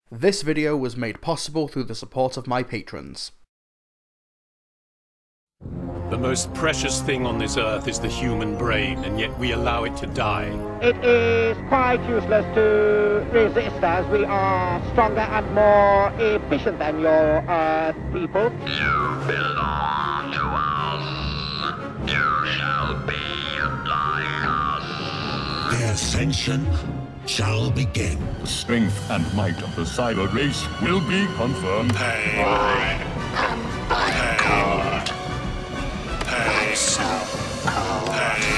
This video was made possible through the support of my patrons. The most precious thing on this earth is the human brain, and yet we allow it to die. It is quite useless to resist, as we are stronger and more efficient than your Earth people. You belong to us. You shall be like us. The ascension shall begin. The strength and might of the cyber race will be confirmed. I am by God. So cold.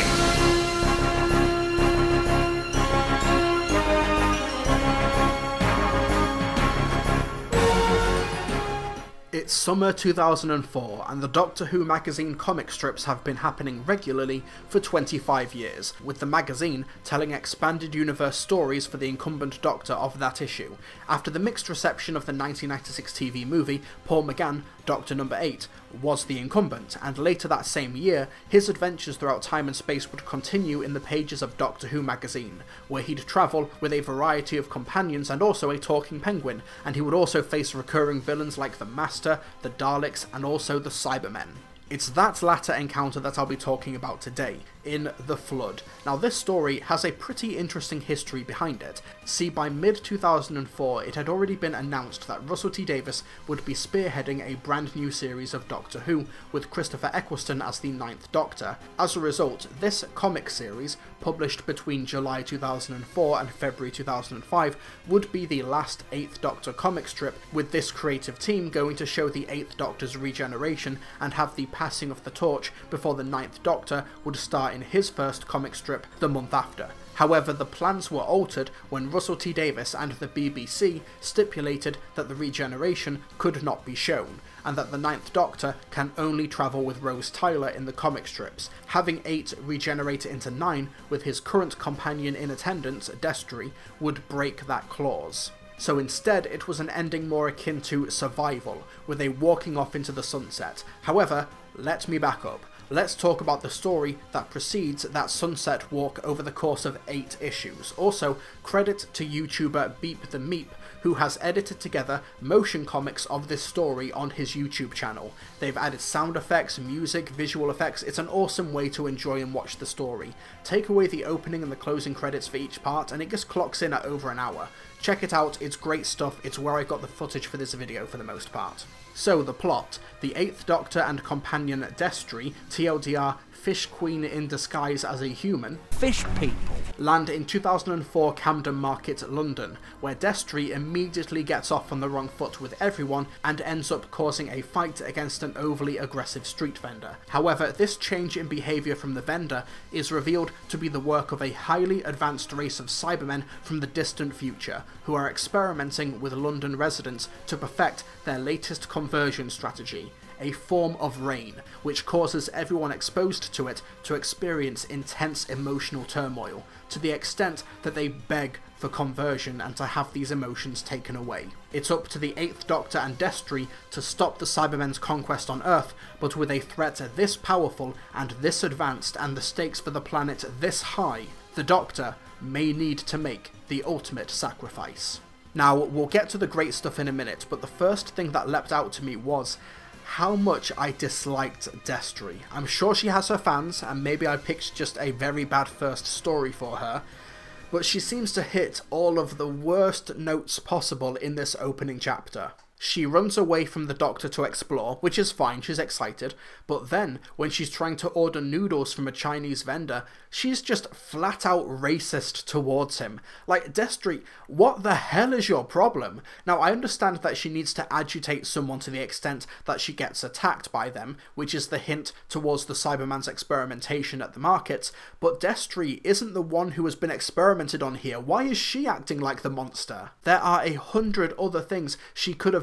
It's summer 2004, and the Doctor Who magazine comic strips have been happening regularly for 25 years, with the magazine telling expanded universe stories for the incumbent Doctor of that issue. After the mixed reception of the 1996 TV movie, Paul McGann, Doctor No. 8, was the incumbent, and later that same year, his adventures throughout time and space would continue in the pages of Doctor Who magazine, where he'd travel with a variety of companions and also a talking penguin, and he would also face recurring villains like the Master, the Daleks, and also the Cybermen. It's that latter encounter that I'll be talking about today, in The Flood. Now this story has a pretty interesting history behind it. See, by mid-2004 it had already been announced that Russell T Davies would be spearheading a brand new series of Doctor Who, with Christopher Eccleston as the 9th Doctor. As a result, this comic series, published between July 2004 and February 2005, would be the last 8th Doctor comic strip, with this creative team going to show the 8th Doctor's regeneration and have the passing of the torch before the 9th Doctor would star in his first comic strip the month after. However, the plans were altered when Russell T Davies and the BBC stipulated that the regeneration could not be shown, and that the 9th Doctor can only travel with Rose Tyler in the comic strips. Having 8 regenerate into 9 with his current companion in attendance, Destry, would break that clause. So instead, it was an ending more akin to Survival, with a walking off into the sunset. However, let me back up. Let's talk about the story that precedes that sunset walk over the course of 8 issues. Also, credit to YouTuber Beep the Meep, who has edited together motion comics of this story on his YouTube channel. They've added sound effects, music, visual effects. It's an awesome way to enjoy and watch the story. Take away the opening and the closing credits for each part, and it just clocks in at over an hour. Check it out, it's great stuff. It's where I got the footage for this video for the most part. So, the plot. The 8th Doctor and companion Destry, TLDR, Fish Queen in disguise as a human, fish people, land in 2004 Camden Market, London, where Destry immediately gets off on the wrong foot with everyone and ends up causing a fight against an overly aggressive street vendor. However, this change in behaviour from the vendor is revealed to be the work of a highly advanced race of Cybermen from the distant future, who are experimenting with London residents to perfect their latest conversion strategy, a form of rain, which causes everyone exposed to it to experience intense emotional turmoil, to the extent that they beg for conversion and to have these emotions taken away. It's up to the 8th Doctor and Destry to stop the Cybermen's conquest on Earth, but with a threat this powerful and this advanced and the stakes for the planet this high, the Doctor may need to make the ultimate sacrifice. Now, we'll get to the great stuff in a minute, but the first thing that leapt out to me was how much I disliked Destry. I'm sure she has her fans, and maybe I picked just a very bad first story for her, but she seems to hit all of the worst notes possible in this opening chapter. She runs away from the Doctor to explore, which is fine, she's excited, but then, when she's trying to order noodles from a Chinese vendor, she's just flat out racist towards him. Like, Destry, what the hell is your problem? Now, I understand that she needs to agitate someone to the extent that she gets attacked by them, which is the hint towards the Cyberman's experimentation at the markets, but Destry isn't the one who has been experimented on here. Why is she acting like the monster? There are 100 other things she could have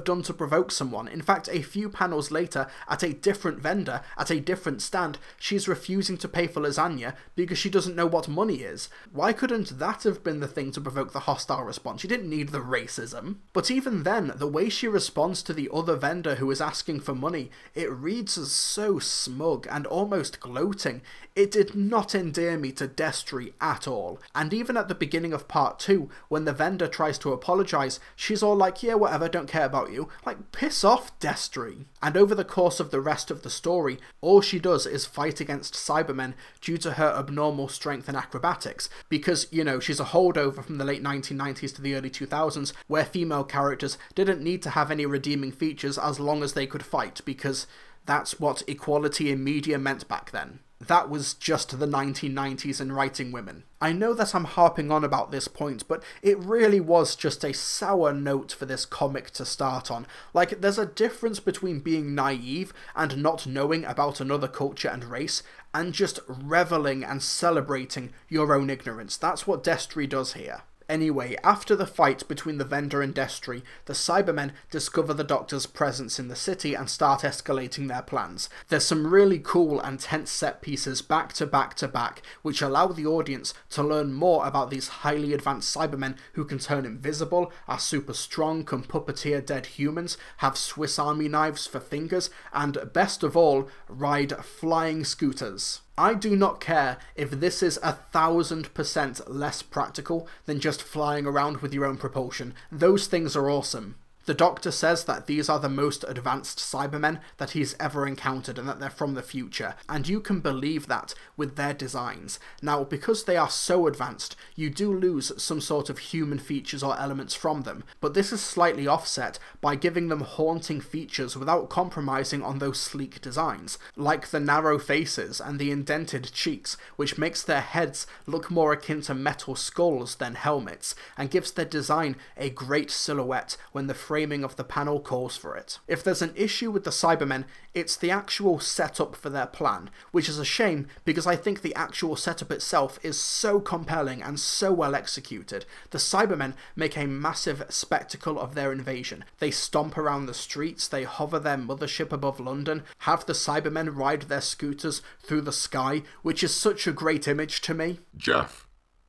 done to provoke someone. In fact, a few panels later, at a different vendor, at a different stand, she's refusing to pay for lasagna because she doesn't know what money is. Why couldn't that have been the thing to provoke the hostile response? She didn't need the racism. But even then, the way she responds to the other vendor who is asking for money, it reads as so smug and almost gloating. It did not endear me to Destry at all. And even at the beginning of part 2, when the vendor tries to apologise, she's all like, yeah, whatever, don't care about you. Like, piss off, Destry. And over the course of the rest of the story, all she does is fight against Cybermen due to her abnormal strength and acrobatics, because, you know, she's a holdover from the late 1990s to the early 2000s, where female characters didn't need to have any redeeming features as long as they could fight, because that's what equality in media meant back then. That was just the 1990s and writing women. I know that I'm harping on about this point, but it really was just a sour note for this comic to start on. Like, there's a difference between being naive and not knowing about another culture and race, and just reveling and celebrating your own ignorance. That's what Destry does here. Anyway, after the fight between the vendor and Destry, the Cybermen discover the Doctor's presence in the city and start escalating their plans. There's some really cool and tense set pieces back to back to back, which allow the audience to learn more about these highly advanced Cybermen who can turn invisible, are super strong, can puppeteer dead humans, have Swiss Army knives for fingers, and best of all, ride flying scooters. I do not care if this is 1000% less practical than just flying around with your own propulsion. Those things are awesome. The Doctor says that these are the most advanced Cybermen that he's ever encountered and that they're from the future, and you can believe that with their designs. Now, because they are so advanced, you do lose some sort of human features or elements from them, but this is slightly offset by giving them haunting features without compromising on those sleek designs, like the narrow faces and the indented cheeks, which makes their heads look more akin to metal skulls than helmets, and gives their design a great silhouette when the framing of the panel calls for it. If there's an issue with the Cybermen, it's the actual setup for their plan, which is a shame because I think the actual setup itself is so compelling and so well executed. The Cybermen make a massive spectacle of their invasion. They stomp around the streets, they hover their mothership above London, have the Cybermen ride their scooters through the sky, which is such a great image to me. Jeff.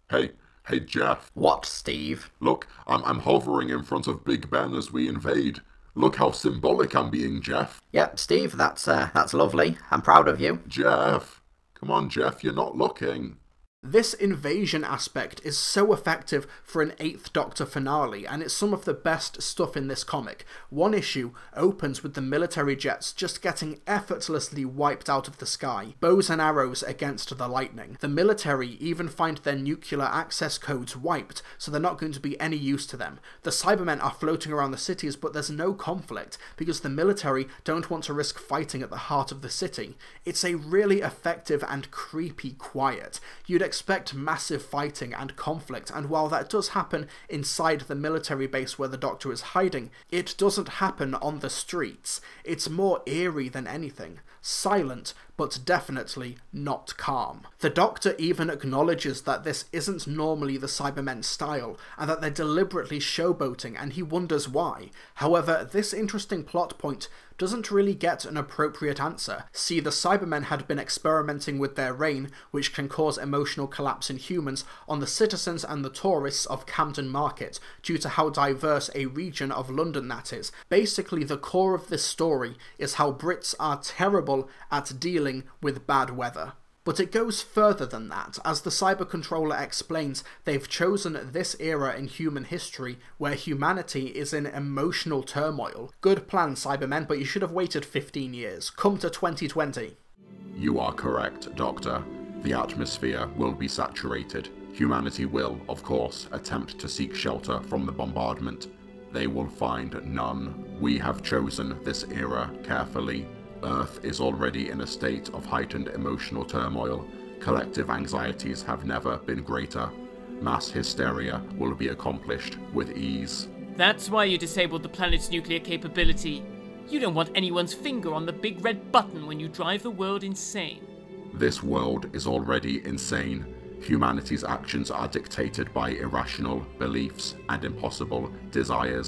Hey, Jeff. What, Steve? Look, I'm hovering in front of Big Ben as we invade. Look how symbolic I'm being, Jeff. Yep, Steve, that's lovely. I'm proud of you. Jeff. Come on, Jeff, you're not looking. This invasion aspect is so effective for an 8th Doctor finale, and it's some of the best stuff in this comic. One issue opens with the military jets just getting effortlessly wiped out of the sky, bows and arrows against the lightning. The military even find their nuclear access codes wiped, so they're not going to be any use to them. The Cybermen are floating around the cities, but there's no conflict, because the military don't want to risk fighting at the heart of the city. It's a really effective and creepy quiet. You'd expect massive fighting and conflict, and while that does happen inside the military base where the Doctor is hiding, it doesn't happen on the streets. It's more eerie than anything. Silent, but definitely not calm. The Doctor even acknowledges that this isn't normally the Cybermen's style, and that they're deliberately showboating, and he wonders why. However, this interesting plot point doesn't really get an appropriate answer. See, the Cybermen had been experimenting with their rain, which can cause emotional collapse in humans, on the citizens and the tourists of Camden Market, due to how diverse a region of London that is. Basically, the core of this story is how Brits are terrible at dealing with bad weather. But it goes further than that. As the Cyber Controller explains, they've chosen this era in human history where humanity is in emotional turmoil. Good plan, Cybermen, but you should have waited 15 years. Come to 2020. You are correct, Doctor. The atmosphere will be saturated. Humanity will, of course, attempt to seek shelter from the bombardment. They will find none. We have chosen this era carefully. Earth is already in a state of heightened emotional turmoil. Collective anxieties have never been greater. Mass hysteria will be accomplished with ease. That's why you disabled the planet's nuclear capability. You don't want anyone's finger on the big red button when you drive the world insane. This world is already insane. Humanity's actions are dictated by irrational beliefs and impossible desires.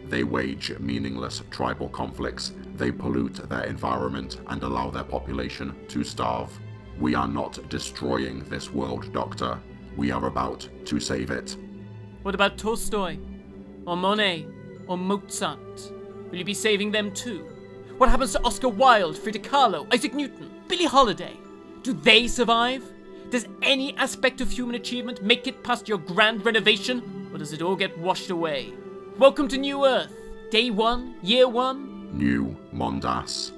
They wage meaningless tribal conflicts, they pollute their environment and allow their population to starve. We are not destroying this world, Doctor. We are about to save it. What about Tolstoy? Or Monet? Or Mozart? Will you be saving them too? What happens to Oscar Wilde, Frida Kahlo, Isaac Newton, Billie Holiday? Do they survive? Does any aspect of human achievement make it past your grand renovation? Or does it all get washed away? Welcome to New Earth. Day 1, Year 1. New Mondas.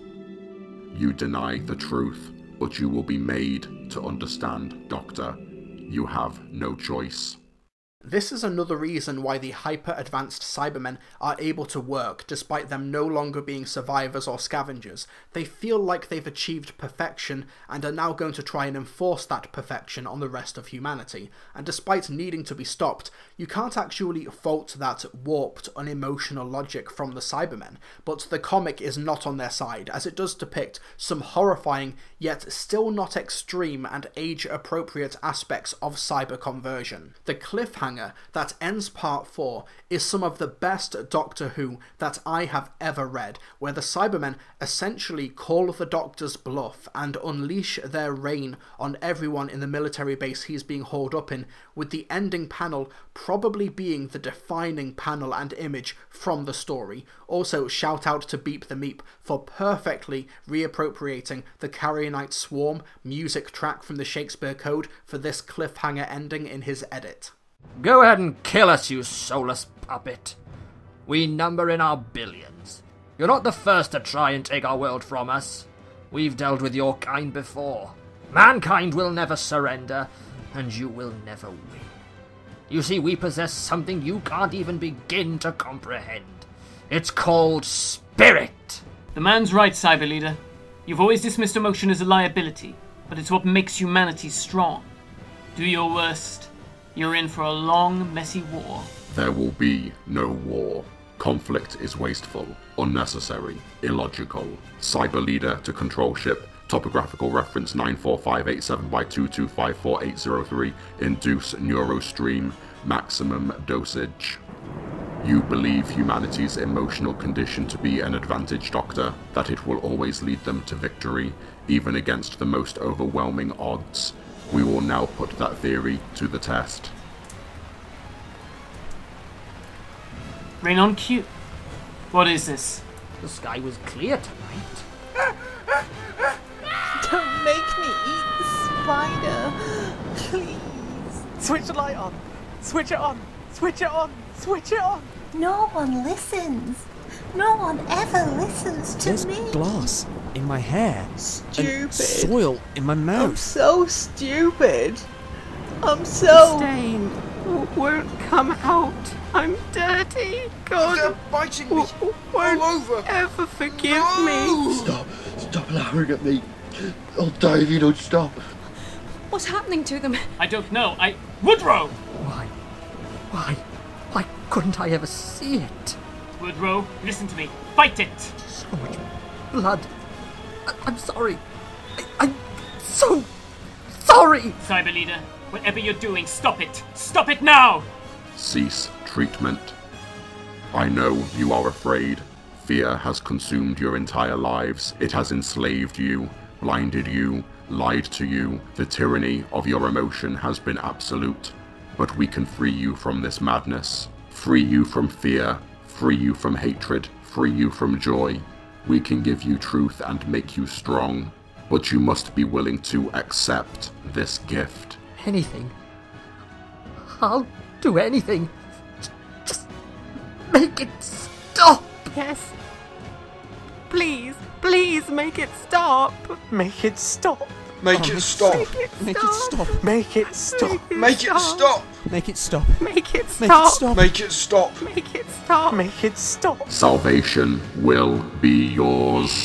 You deny the truth, but you will be made to understand, Doctor. You have no choice. This is another reason why the hyper-advanced Cybermen are able to work despite them no longer being survivors or scavengers. They feel like they've achieved perfection and are now going to try and enforce that perfection on the rest of humanity. And despite needing to be stopped, you can't actually fault that warped, unemotional logic from the Cybermen, but the comic is not on their side, as it does depict some horrifying, yet still not extreme and age-appropriate aspects of cyber conversion. The cliffhanger that ends part 4 is some of the best Doctor Who that I have ever read, where the Cybermen essentially call the Doctor's bluff and unleash their reign on everyone in the military base he's being hauled up in, with the ending panel probably being the defining panel and image from the story. Also, shout out to Beep the Meep for perfectly reappropriating the Carrionite Swarm music track from the Shakespeare Code for this cliffhanger ending in his edit. Go ahead and kill us, you soulless puppet. We number in our billions. You're not the first to try and take our world from us. We've dealt with your kind before. Mankind will never surrender, and you will never win. You see, we possess something you can't even begin to comprehend. It's called spirit. The man's right, Cyber Leader. You've always dismissed emotion as a liability, but it's what makes humanity strong. Do your worst. You're in for a long, messy war. There will be no war. Conflict is wasteful, unnecessary, illogical. Cyber Leader to Control Ship. Topographical reference 94587 by 2254803. Induce Neurostream. Maximum dosage. You believe humanity's emotional condition to be an advantage, Doctor, that it will always lead them to victory, even against the most overwhelming odds. We will now put that theory to the test. Rain on cue. What is this? The sky was clear tonight. Don't make me eat the spider. Please. Switch the light on. Switch it on. Switch it on. Switch it on. No one listens. No one ever listens to me. There's glass in my hair. Stupid. And soil in my mouth. I'm so stupid. I'm so... Stain won't come out. I'm dirty. God. They're biting me all over. Ever forgive me. Stop laughing at me. I'll die if you don't stop. What's happening to them? I don't know. Woodrow! Why couldn't I ever see it? Woodrow, listen to me. Fight it! So much blood. I'm sorry. I'm so sorry! Cyber Leader, whatever you're doing, stop it! Stop it now! Cease treatment. I know you are afraid. Fear has consumed your entire lives. It has enslaved you, blinded you, lied to you. The tyranny of your emotion has been absolute. But we can free you from this madness. Free you from fear. Free you from hatred. Free you from joy. We can give you truth and make you strong. But you must be willing to accept this gift. Anything. I'll do anything. Just make it stop. Yes. Please, please make it stop. Make it stop. Make it stop. Make it stop. Make it stop. Make it stop. Make it stop. Make it Make it stop. Make it stop. Make it stop. Make it stop. Salvation will be yours.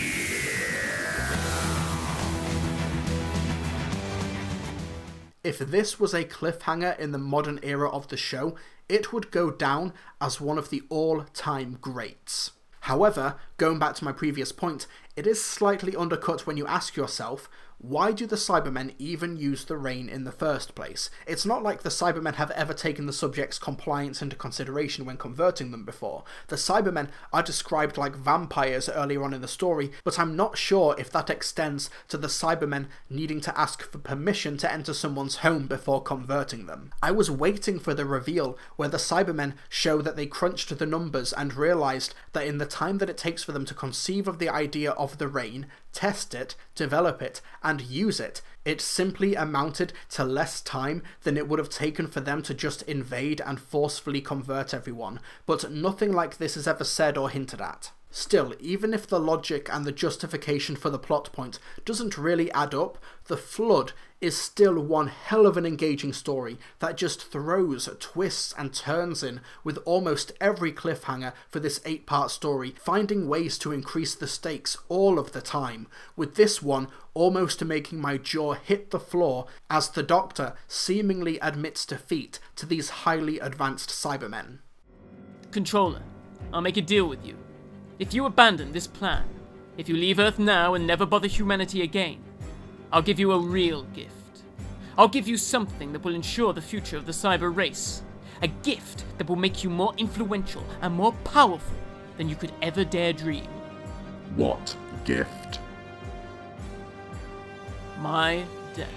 If this was a cliffhanger in the modern era of the show, it would go down as one of the all-time greats. However, going back to my previous point, it is slightly undercut when you ask yourself, why do the Cybermen even use the rain in the first place? It's not like the Cybermen have ever taken the subject's compliance into consideration when converting them before. The Cybermen are described like vampires earlier on in the story, but I'm not sure if that extends to the Cybermen needing to ask for permission to enter someone's home before converting them. I was waiting for the reveal where the Cybermen show that they crunched the numbers and realised that in the time that it takes for them to conceive of the idea of the rain, test it, develop it, and use it, it simply amounted to less time than it would have taken for them to just invade and forcefully convert everyone, but nothing like this is ever said or hinted at. Still, even if the logic and the justification for the plot point doesn't really add up, The Flood is still one hell of an engaging story that just throws twists and turns in with almost every cliffhanger for this 8-part story, finding ways to increase the stakes all of the time, with this one almost making my jaw hit the floor as the Doctor seemingly admits defeat to these highly advanced Cybermen. Controller, I'll make a deal with you. If you abandon this plan, if you leave Earth now and never bother humanity again, I'll give you a real gift. I'll give you something that will ensure the future of the cyber race. A gift that will make you more influential and more powerful than you could ever dare dream. What gift? My death.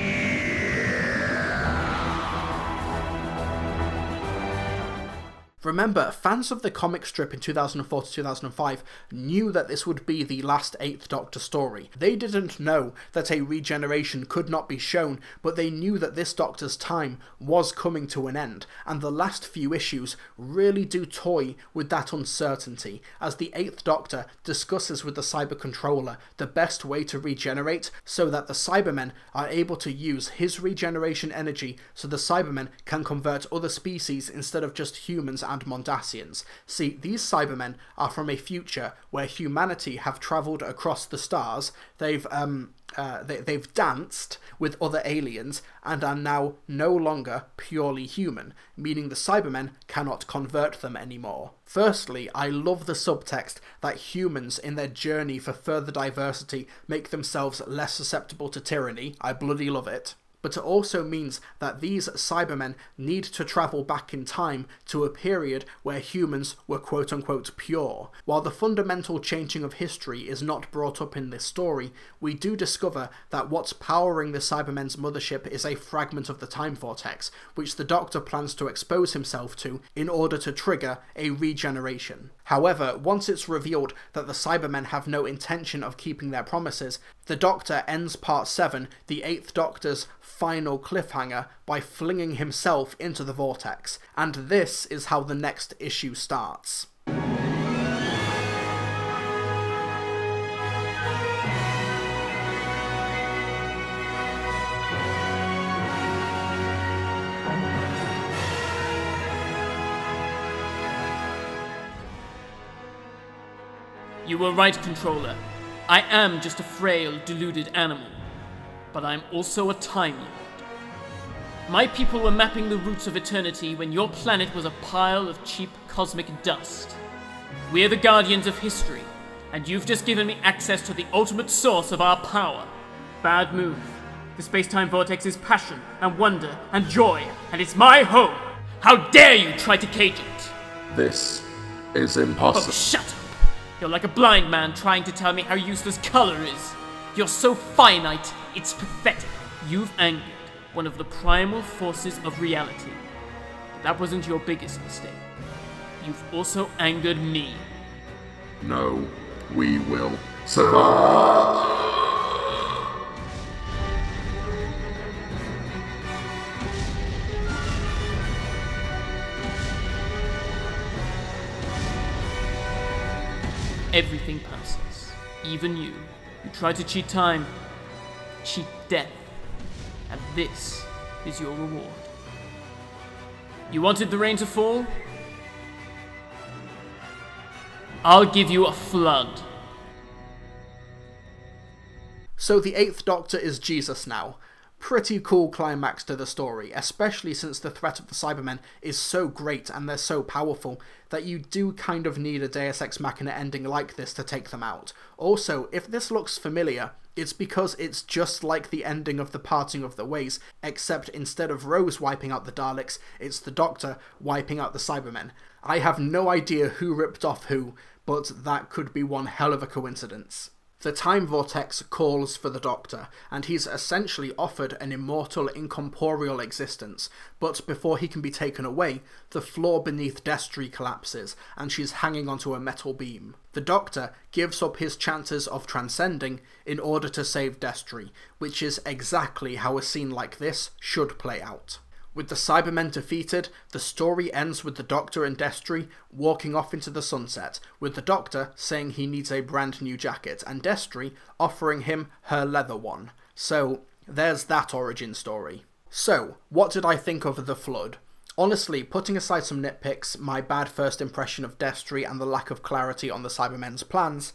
Remember, fans of the comic strip in 2004 to 2005 knew that this would be the last 8th Doctor story. They didn't know that a regeneration could not be shown, but they knew that this Doctor's time was coming to an end, and the last few issues really do toy with that uncertainty, as the 8th Doctor discusses with the Cyber Controller the best way to regenerate so that the Cybermen are able to use his regeneration energy so the Cybermen can convert other species instead of just humans and Mondasians. See, these Cybermen are from a future where humanity have travelled across the stars, they've danced with other aliens, and are now no longer purely human, meaning the Cybermen cannot convert them anymore. Firstly, I love the subtext that humans in their journey for further diversity make themselves less susceptible to tyranny. I bloody love it. But it also means that these Cybermen need to travel back in time to a period where humans were quote-unquote pure. While the fundamental changing of history is not brought up in this story, we do discover that what's powering the Cybermen's mothership is a fragment of the time vortex, which the Doctor plans to expose himself to in order to trigger a regeneration. However, once it's revealed that the Cybermen have no intention of keeping their promises, the Doctor ends Part 7, the 8th Doctor's final cliffhanger, by flinging himself into the vortex, and this is how the next issue starts. You were right, Controller. I am just a frail, deluded animal. But I'm also a Time Lord. My people were mapping the roots of eternity when your planet was a pile of cheap cosmic dust. We're the guardians of history, and you've just given me access to the ultimate source of our power. Bad move. The space-time vortex is passion, and wonder, and joy, and it's my home! How dare you try to cage it! This is impossible. Oh, shut up! You're like a blind man trying to tell me how useless color is. You're so finite, it's pathetic. You've angered one of the primal forces of reality. But that wasn't your biggest mistake. You've also angered me. No, we will survive. Everything passes. Even you. You try to cheat time. Cheat death. And this is your reward. You wanted the rain to fall? I'll give you a flood. So the 8th Doctor is Jesus now. Pretty cool climax to the story, especially since the threat of the Cybermen is so great and they're so powerful that you do kind of need a Deus Ex Machina ending like this to take them out. Also, if this looks familiar, it's because it's just like the ending of The Parting of the Ways, except instead of Rose wiping out the Daleks, it's the Doctor wiping out the Cybermen. I have no idea who ripped off who, but that could be one hell of a coincidence. The time vortex calls for the Doctor, and he's essentially offered an immortal, incorporeal existence, but before he can be taken away, the floor beneath Destry collapses, and she's hanging onto a metal beam. The Doctor gives up his chances of transcending in order to save Destry, which is exactly how a scene like this should play out. With the Cybermen defeated, the story ends with the Doctor and Destry walking off into the sunset, with the Doctor saying he needs a brand new jacket, and Destry offering him her leather one. So, there's that origin story. So, what did I think of The Flood? Honestly, putting aside some nitpicks, my bad first impression of Destry and the lack of clarity on the Cybermen's plans,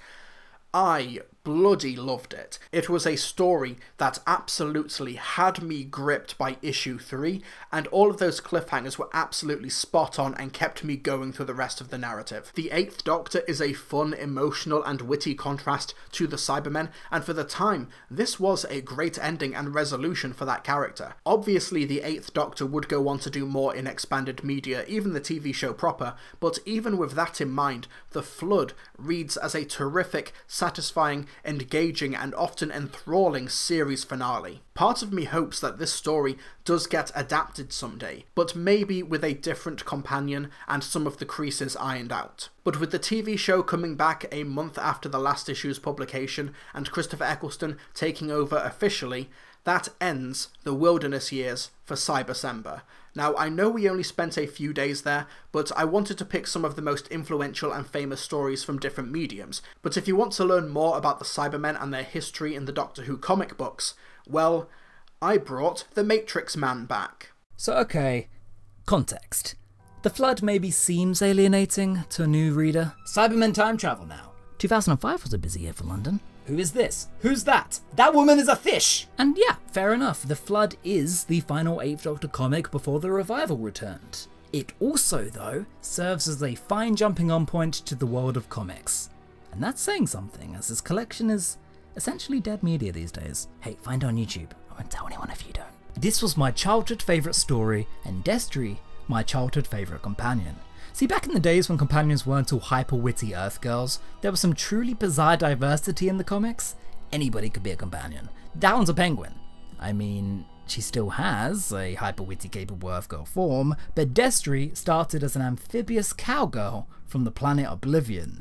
I bloody loved it. It was a story that absolutely had me gripped by issue 3, and all of those cliffhangers were absolutely spot on and kept me going through the rest of the narrative. The 8th Doctor is a fun, emotional and witty contrast to the Cybermen, and for the time, this was a great ending and resolution for that character. Obviously, the 8th Doctor would go on to do more in expanded media, even the TV show proper, but even with that in mind, The Flood reads as a terrific, satisfying, engaging and often enthralling series finale. Part of me hopes that this story does get adapted someday, but maybe with a different companion and some of the creases ironed out. But with the TV show coming back a month after the last issue's publication and Christopher Eccleston taking over officially, that ends the wilderness years for Cybercember. Now, I know we only spent a few days there, but I wanted to pick some of the most influential and famous stories from different mediums. But if you want to learn more about the Cybermen and their history in the Doctor Who comic books, well, I brought the Matrix Man back. So okay, context. The Flood maybe seems alienating to a new reader. Cybermen time travel now. 2005 was a busy year for London. Who is this? Who's that? That woman is a fish! And yeah, fair enough, The Flood is the final 8th Doctor comic before the revival returned. It also, though, serves as a fine jumping on point to the world of comics. And that's saying something, as this collection is essentially dead media these days. Hey, find it on YouTube. I won't tell anyone if you don't. This was my childhood favourite story, and Destry, my childhood favourite companion. See, back in the days when companions weren't all hyper-witty Earth girls, there was some truly bizarre diversity in the comics. Anybody could be a companion. That one's a penguin. I mean, she still has a hyper-witty capable Earth girl form, but Destry started as an amphibious cowgirl from the planet Oblivion.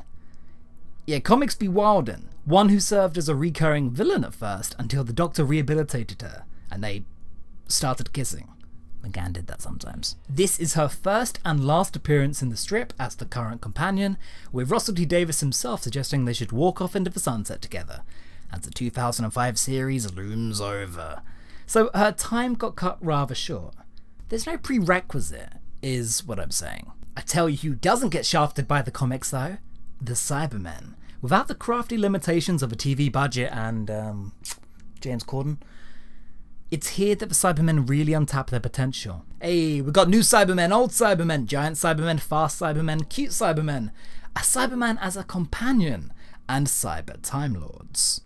Yeah, comics be wildin'. One who served as a recurring villain at first until the Doctor rehabilitated her, and they started kissing. McGann did that sometimes. This is her first and last appearance in the strip as the current companion, with Russell T Davies himself suggesting they should walk off into the sunset together, as the 2005 series looms over. So her time got cut rather short. There's no prerequisite, is what I'm saying. I tell you who doesn't get shafted by the comics though, the Cybermen. Without the crafty limitations of a TV budget and, James Corden, it's here that the Cybermen really untap their potential. Hey, we got new Cybermen, old Cybermen, giant Cybermen, fast Cybermen, cute Cybermen, a Cyberman as a companion, and Cyber Time Lords.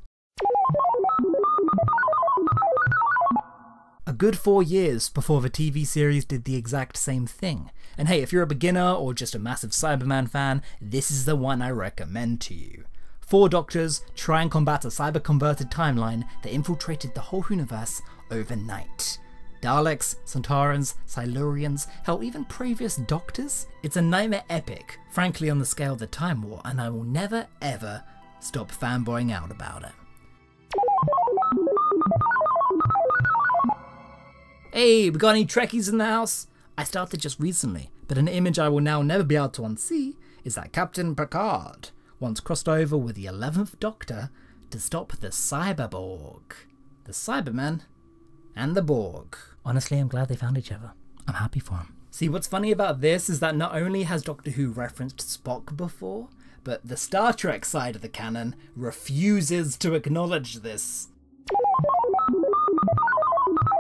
A good 4 years before the TV series did the exact same thing. And hey, if you're a beginner or just a massive Cyberman fan, this is the one I recommend to you. 4 Doctors try and combat a cyber-converted timeline that infiltrated the whole universe overnight. Daleks, Centaurans, Silurians, hell, even previous Doctors? It's a nightmare epic, frankly on the scale of the Time War, and I will never ever stop fanboying out about it. Hey, we got any Trekkies in the house? I started just recently, but an image I will now never be able to unsee is that Captain Picard once crossed over with the 11th Doctor to stop the Cyberborg. The Cybermen and the Borg. Honestly, I'm glad they found each other. I'm happy for them. See, what's funny about this is that not only has Doctor Who referenced Spock before, but the Star Trek side of the canon refuses to acknowledge this.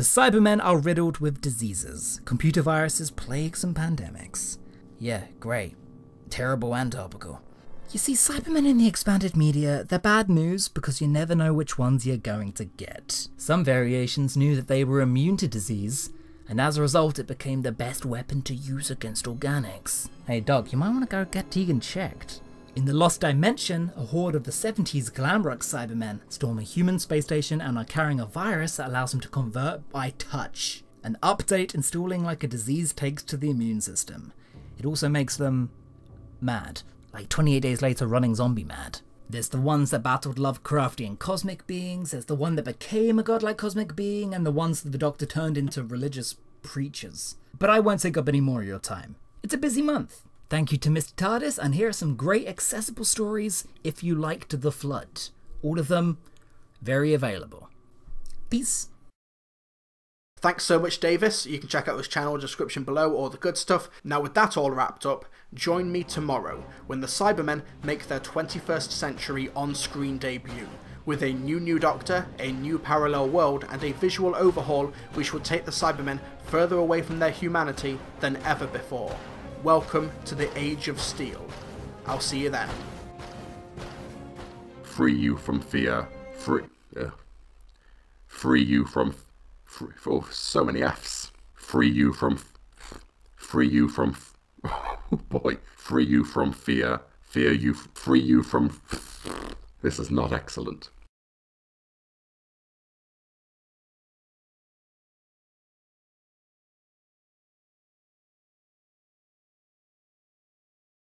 The Cybermen are riddled with diseases, computer viruses, plagues, and pandemics. Yeah, great. Terrible and topical. You see, Cybermen in the expanded media, they're bad news because you never know which ones you're going to get. Some variations knew that they were immune to disease, and as a result it became the best weapon to use against organics. Hey dog, you might want to go get Tegan checked. In the Lost Dimension, a horde of the 70s Glamrock Cybermen storm a human space station and are carrying a virus that allows them to convert by touch. An update installing like a disease takes to the immune system. It also makes them mad. Like 28 Days Later running zombie mad. There's the ones that battled Lovecraftian cosmic beings, there's the one that became a godlike cosmic being, and the ones that the Doctor turned into religious preachers. But I won't take up any more of your time. It's a busy month. Thank you to Mr. TARDIS, and here are some great accessible stories if you liked The Flood. All of them very available. Peace. Thanks so much, Davis. You can check out his channel description below, all the good stuff. Now with that all wrapped up, join me tomorrow when the Cybermen make their 21st century on-screen debut. With a new Doctor, a new parallel world, and a visual overhaul which will take the Cybermen further away from their humanity than ever before. Welcome to the Age of Steel. I'll see you then. Free you from fear. Free you from... oh, so many Fs. Free you from... oh boy. Free you from fear. Free you from... This is not excellent.